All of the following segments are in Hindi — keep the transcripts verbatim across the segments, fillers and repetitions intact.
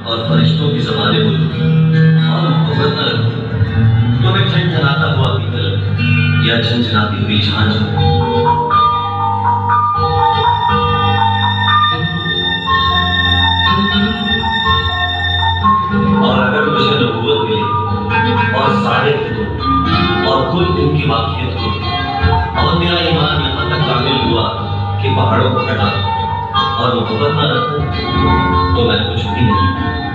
और फरिश्तों की ज़बानें बोलूंगी और मोहब्बत न रखूं तो मैं झंझनाता हुआ पीतल या झंझनाती हुई झांझ हूं। और अगर मुझे नबूवत मिली और सारे हो और कुल दिन की वाक़ियत हो और मेरा ईमान यहाँ तक कामिल हुआ कि पहाड़ों को हटा और मोहब्बत न रखूं तो मैं कुछ भी नहीं।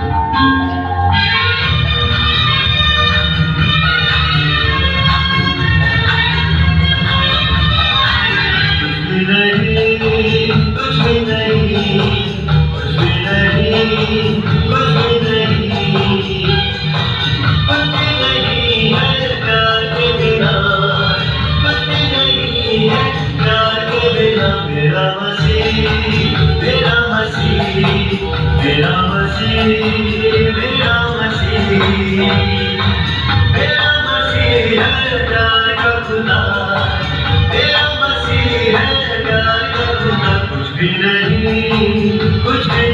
मेरा मसीह मेरा मसीह मेरा मसीह मेरा मसीह मेरा मसीह है प्यार का खुदा, मेरा मसीह है प्यार का खुदा। कुछ भी नहीं कुछ भी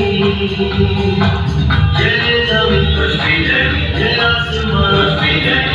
नहीं ये ज़मीन, कुछ भी नहीं ये आसमान, कुछ भी नहीं।